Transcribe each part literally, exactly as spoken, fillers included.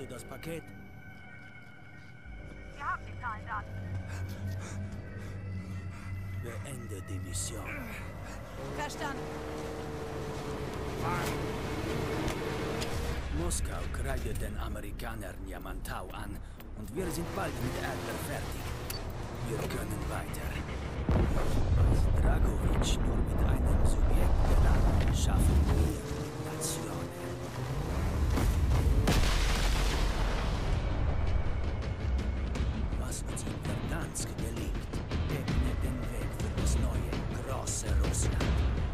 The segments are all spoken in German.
du das Paket? Wir haben die Zahlendaten. Beende die Mission. Verstanden. Moskau greift den Amerikanern Yamantau an und wir sind bald mit Adler fertig. Wir können weiter. Was Dragovic nur mit einem Subjekt gelang, schaffen wir Nationen. Was uns in Verdansk gelingt, ebnet den Weg für das neue, große Russland.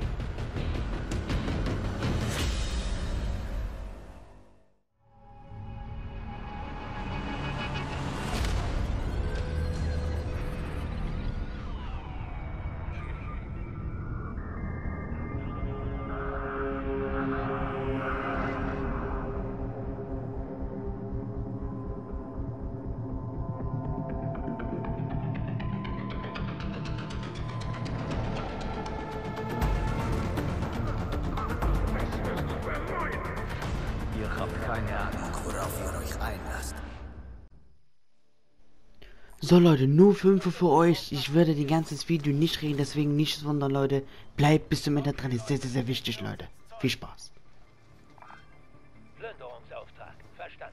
So Leute, nur fünf für euch. Ich werde die ganze Video nicht reden, deswegen nicht wundern, Leute. Bleibt bis zum Ende dran, ist sehr, sehr, sehr wichtig, Leute. Viel Spaß. Plünderungsauftrag, verstanden.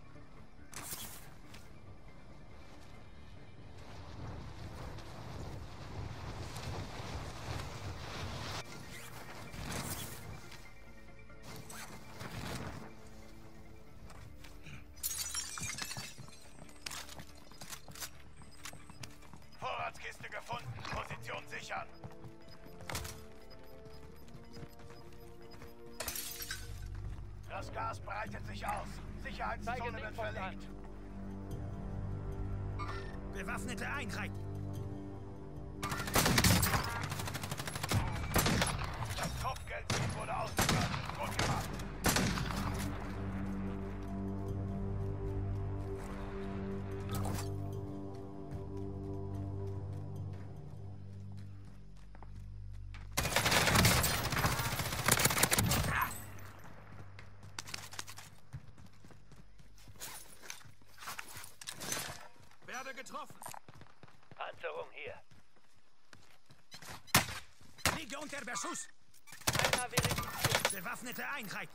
Vorratskiste gefunden. Position sichern. Das Gas breitet sich aus. Sicherheitszone wird verlegt. Bewaffnete Einheit! Das Kopfgeldteam wurde ausgeführt. Gut gemacht. Getroffen. Panzerung hier. Liege unter Beschuss. Einer verifiziert. Bewaffnete Einheit.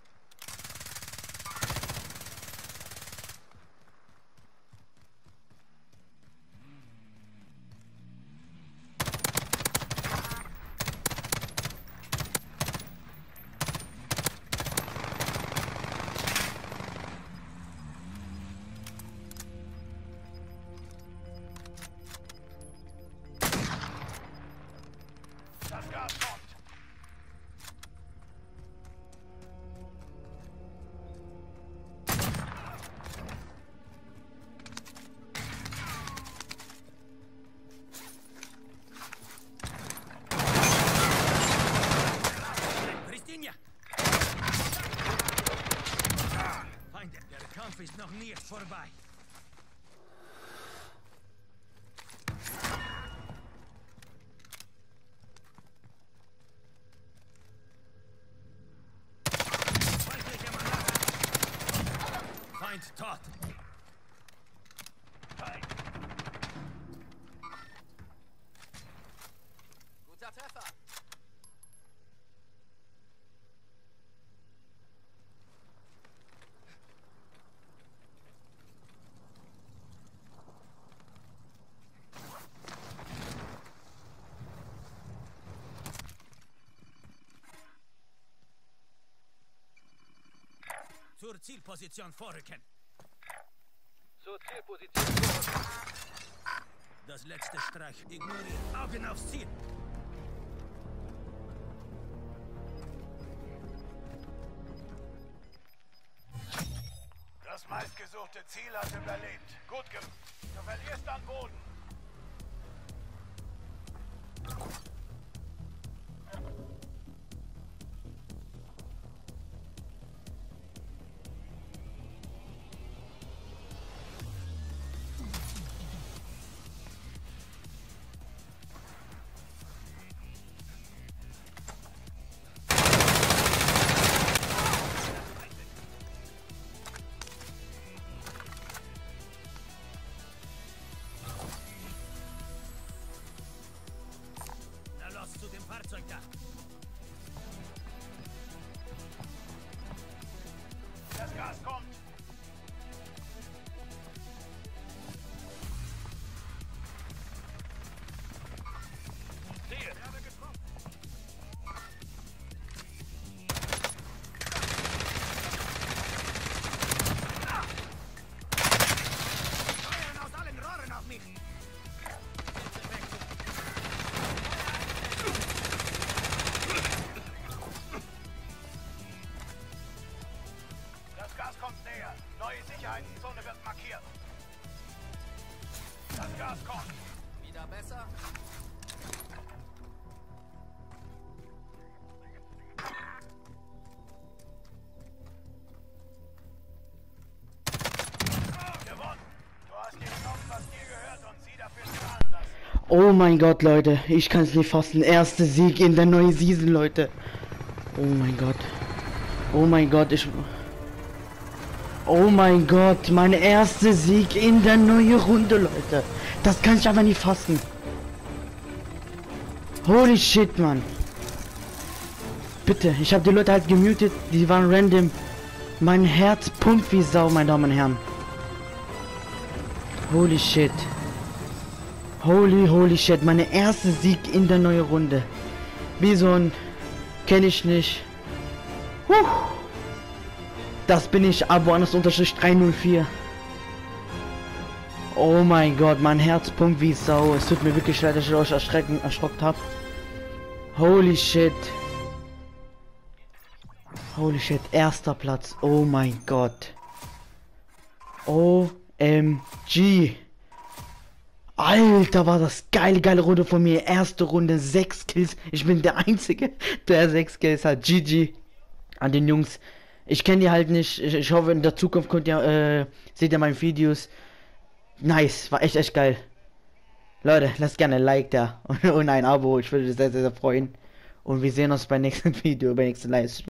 Das Gas kommt. Pristinja! Feinde, der Kampf ist noch nicht vorbei. Feind tot. Feind. Guter Treffer. Zur Zielposition vorrücken. Zur Zielposition vor. Das letzte Streich. Ignoriert. Augen aufs Ziel. Das meistgesuchte Ziel hat überlebt. Gut gemacht. Du verlierst an Boden. Gas kommt. Wieder besser? Gewonnen. Du hast genommen, was dir gehört und sie dafür zahlen lassen. Oh mein Gott, Leute. Ich kann es nicht fassen. Erster Sieg in der neuen Season, Leute. Oh mein Gott. Oh mein Gott, ich... Oh mein Gott, mein erster Sieg in der neuen Runde, Leute. Das kann ich aber nicht fassen. Holy shit, Mann. Bitte, ich habe die Leute halt gemutet, die waren random. Mein Herz pumpt wie Sau, meine Damen und Herren. Holy shit. Holy, holy shit, meine erste Sieg in der neuen Runde. Bison, kenne ich nicht. Huh. Das bin ich, aber anders unterstrich drei null vier. Oh mein Gott, mein Herz pumpt wie Sau. Es tut mir wirklich leid, dass ich euch erschrecken, erschrockt habe. Holy shit. Holy shit, erster Platz. Oh mein Gott. O M G. Alter, war das geile, geile Runde von mir. Erste Runde, sechs Kills. Ich bin der Einzige, der sechs Kills hat. G G an den Jungs. Ich kenne die halt nicht. Ich, ich hoffe, in der Zukunft könnt ihr, äh, seht ihr meine Videos. Nice, war echt, echt geil. Leute, lasst gerne ein Like da und, und ein Abo. Ich würde mich sehr, sehr, sehr freuen. Und wir sehen uns beim nächsten Video, beim nächsten Livestream.